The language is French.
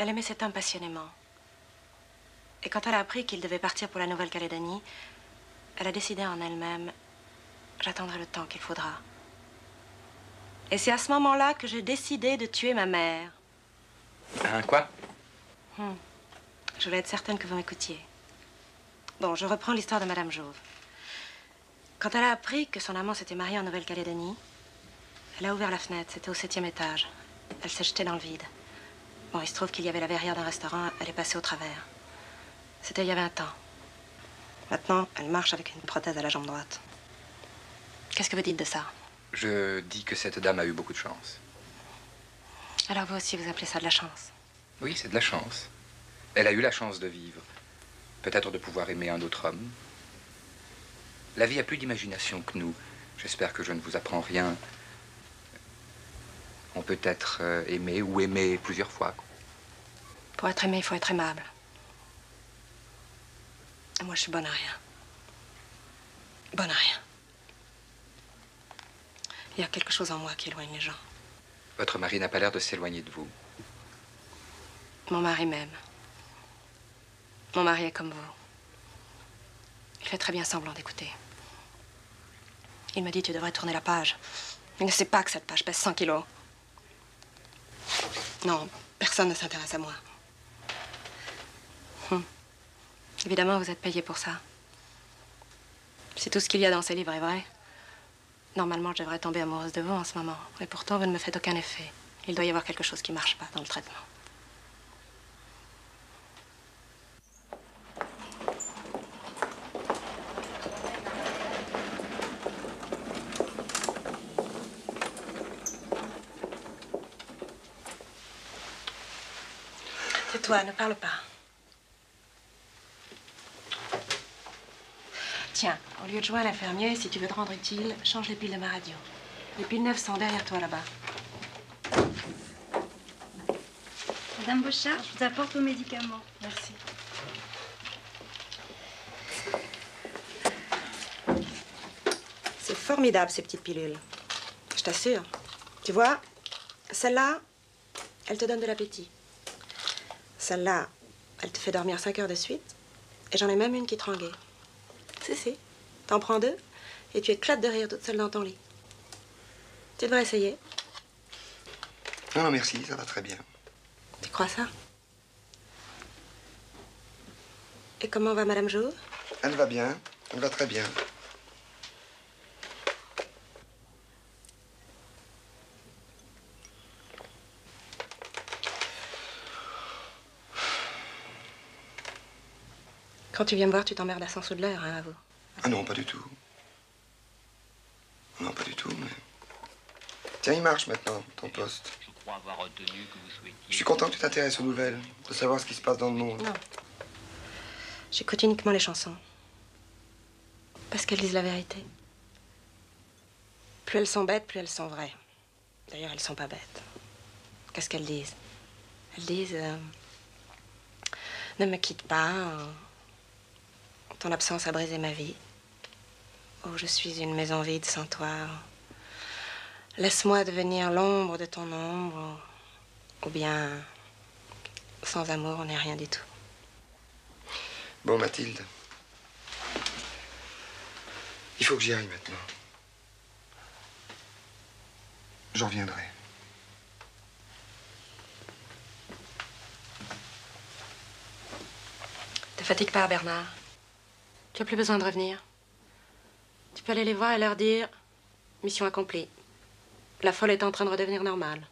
Elle aimait cet homme passionnément. Et quand elle a appris qu'il devait partir pour la Nouvelle-Calédonie, elle a décidé en elle-même, j'attendrai le temps qu'il faudra. Et c'est à ce moment-là que j'ai décidé de tuer ma mère. Hein, quoi? Je voulais être certaine que vous m'écoutiez. Bon, je reprends l'histoire de Madame Jauve. Quand elle a appris que son amant s'était marié en Nouvelle-Calédonie, elle a ouvert la fenêtre, c'était au 7e étage. Elle s'est jetée dans le vide. Bon, il se trouve qu'il y avait la verrière d'un restaurant, elle est passée au travers. C'était il y avait un temps. Maintenant, elle marche avec une prothèse à la jambe droite. Qu'est-ce que vous dites de ça? Je dis que cette dame a eu beaucoup de chance. Alors vous aussi, vous appelez ça de la chance? Oui, c'est de la chance. Elle a eu la chance de vivre. Peut-être de pouvoir aimer un autre homme. La vie a plus d'imagination que nous. J'espère que je ne vous apprends rien. On peut être aimé ou aimé plusieurs fois. Pour être aimé, il faut être aimable. Et moi, je suis bonne à rien. Bonne à rien. Il y a quelque chose en moi qui éloigne les gens. Votre mari n'a pas l'air de s'éloigner de vous. Mon mari m'aime. Mon mari est comme vous. Il fait très bien semblant d'écouter. Il me dit, tu devrais tourner la page. Il ne sait pas que cette page pèse 100 kilos. Non, personne ne s'intéresse à moi. Évidemment, vous êtes payé pour ça. Si tout ce qu'il y a dans ces livres est vrai, normalement, je devrais tomber amoureuse de vous en ce moment. Et pourtant, vous ne me faites aucun effet. Il doit y avoir quelque chose qui ne marche pas dans le traitement. Tais-toi, ne parle pas. Tiens, au lieu de jouer à l'infirmier, si tu veux te rendre utile, change les piles de ma radio. Les piles neuves sont derrière toi, là-bas. Madame Bochard, je vous apporte vos médicaments. Merci. C'est formidable, ces petites pilules. Je t'assure. Tu vois, celle-là, elle te donne de l'appétit. Celle-là, elle te fait dormir 5 heures de suite. Et j'en ai même une qui te rend gai. Si. T'en prends 2 et tu éclates de rire toute seule dans ton lit. Tu devrais essayer. Non, non, merci, ça va très bien. Tu crois ça? Et comment va Madame Jauve? Elle va bien, elle va très bien. Quand tu viens me voir, tu t'emmerdes à 100 sous de l'heure, hein, avoue. Ah non, pas du tout. Non, pas du tout, mais... Tiens, il marche maintenant, ton poste. Je crois avoir retenu que vous souhaitiez... Je suis content que tu t'intéresses aux nouvelles, de savoir ce qui se passe dans le monde. Non. J'écoute uniquement les chansons. Parce qu'elles disent la vérité. Plus elles sont bêtes, plus elles sont vraies. D'ailleurs, elles sont pas bêtes. Qu'est-ce qu'elles disent? Elles disent... ne me quitte pas. Ton absence a brisé ma vie. Oh, je suis une maison vide sans toi. Laisse-moi devenir l'ombre de ton ombre. Ou bien, sans amour, on n'est rien du tout. Bon, Mathilde. Il faut que j'y aille maintenant. Je reviendrai. Te fatigue pas, Bernard. Tu n'as plus besoin de revenir. Tu peux aller les voir et leur dire... Mission accomplie. La folle est en train de redevenir normale.